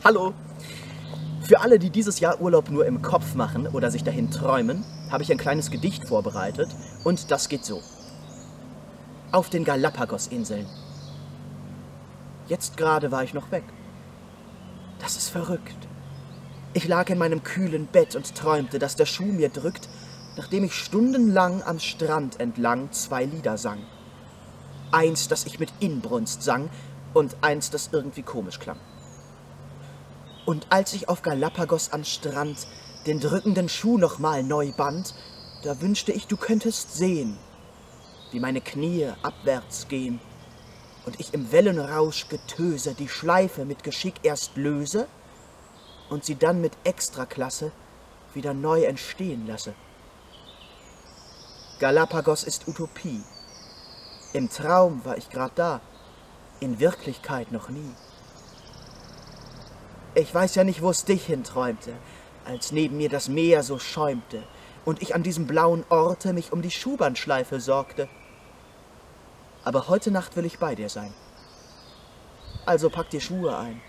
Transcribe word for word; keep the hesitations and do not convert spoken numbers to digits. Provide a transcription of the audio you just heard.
Hallo! Für alle, die dieses Jahr Urlaub nur im Kopf machen oder sich dahin träumen, habe ich ein kleines Gedicht vorbereitet und das geht so. Auf den Galapagos-Inseln. Jetzt gerade war ich noch weg. Das ist verrückt. Ich lag in meinem kühlen Bett und träumte, dass der Schuh mir drückt, nachdem ich stundenlang am Strand entlang zwei Lieder sang. Eins, das ich mit Inbrunst sang, und eins, das irgendwie komisch klang. Und als ich auf Galapagos am Strand den drückenden Schuh nochmal neu band, da wünschte ich, du könntest sehen, wie meine Knie abwärts gehen und ich im Wellenrausch Getöse die Schleife mit Geschick erst löse und sie dann mit Extraklasse wieder neu entstehen lasse. Galapagos ist Utopie. Im Traum war ich grad da, in Wirklichkeit noch nie. Ich weiß ja nicht, wo es dich hinträumte, als neben mir das Meer so schäumte und ich an diesem blauen Orte mich um die Schuhbandschleife sorgte. Aber heute Nacht will ich bei dir sein. Also pack die Schuhe ein